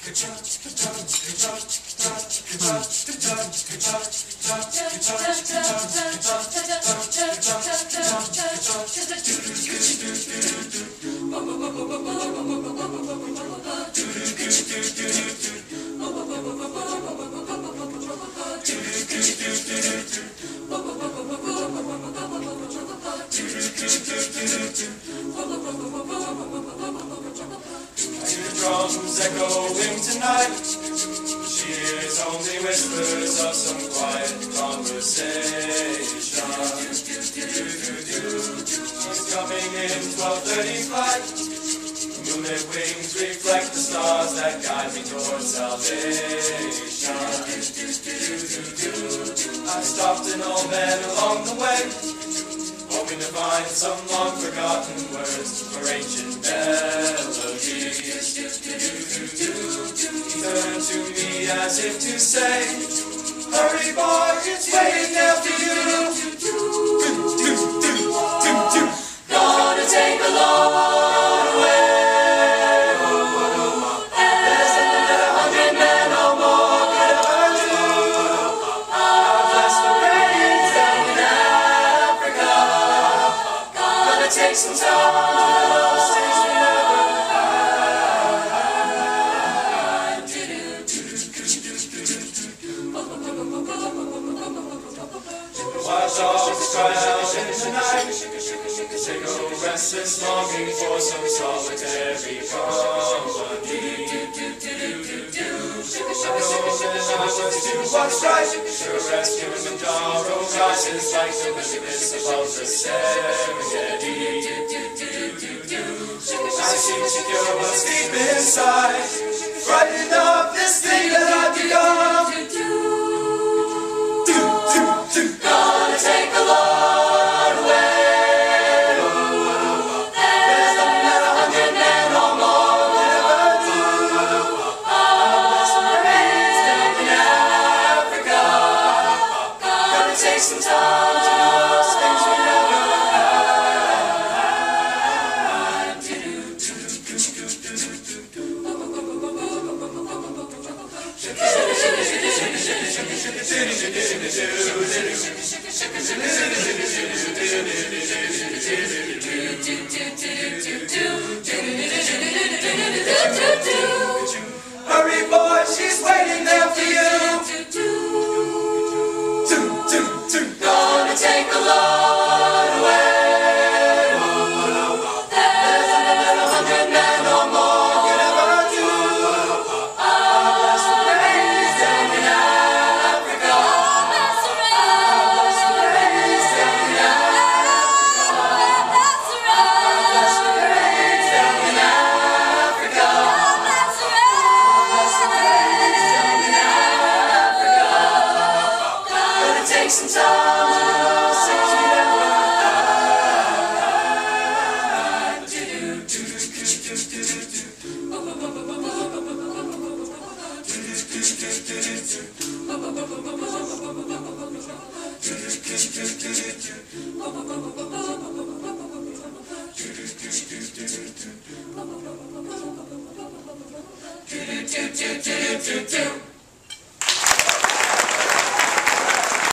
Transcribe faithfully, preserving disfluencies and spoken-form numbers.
Drums echoing tonight. She hears only whispers of some quiet conversation. She's coming in twelve thirty flight. Moonlit wings reflect the stars that guide me towards salvation. I stopped an old man along the way, hoping to find some long forgotten words or ancient melodies. He turned to me as if to say, hurry boy, it's waiting there for you. Gonna take a long way. There's something that a hundred men or more could ever do. I've blessed the rains down in Africa. Gonna take some time to those things we never had. Wild dogs cry out in the night. They go restless, longing for some solitary company. I know that I must do what's right. The rescue Kilimanjaro rises like the wickedness above the Serengeti. I seem secure but deep inside, frightened of this thing that I've become. Gonna take a long way. There's nothing that a hundred men or more could ever do. I'll bless the rains down in Africa. Gonna take some time to do those things we never hurry boy, she's waiting there for you. Gonna take a long way. There's nothing that a hundred men or more could ever do. I'll bless the rains down in Africa. I'll bless the rains down in Africa. I'll bless the rains down in Africa. I'll bless the rains down in Africa. Gonna take some time to do those things we never had.